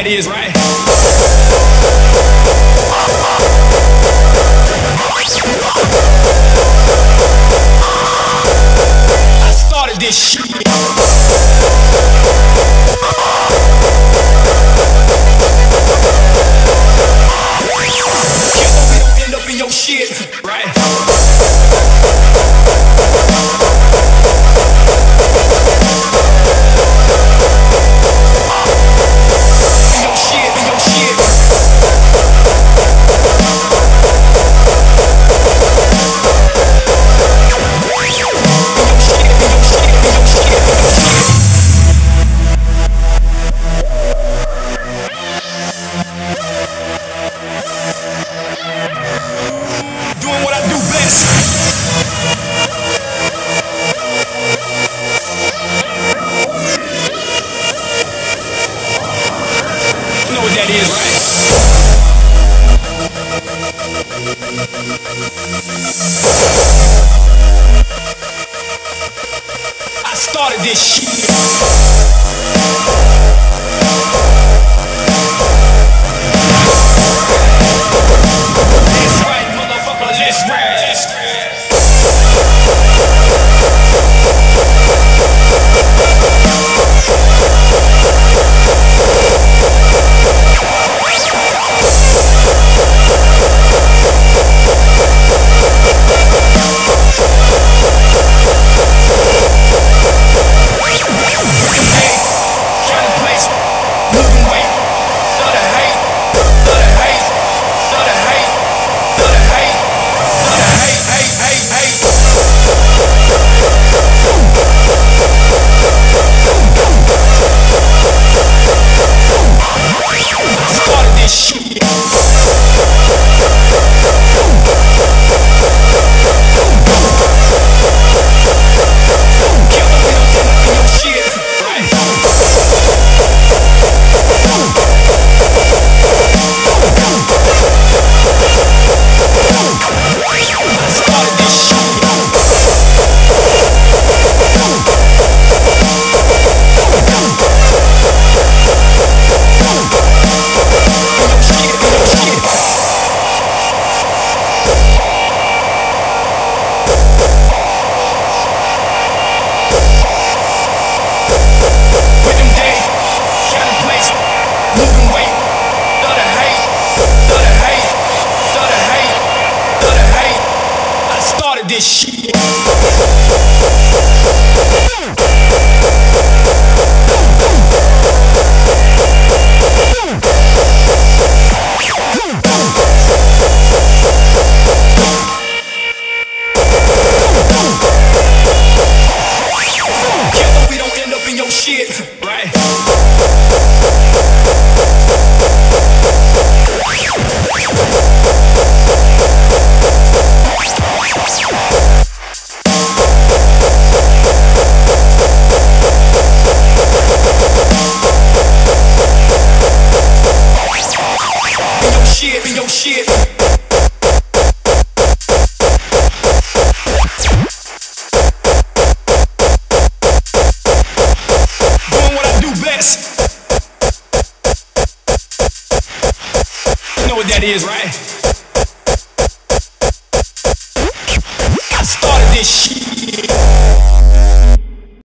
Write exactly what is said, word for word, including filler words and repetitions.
that is, right? I started this shit. Your shit, right? Your shit, your shit. Doing what I do best. You know what that is, right? I started this shit. This shit. Killer, we don't end up in your shit, right? Your shit. Doing what I do best. You know what that is, right?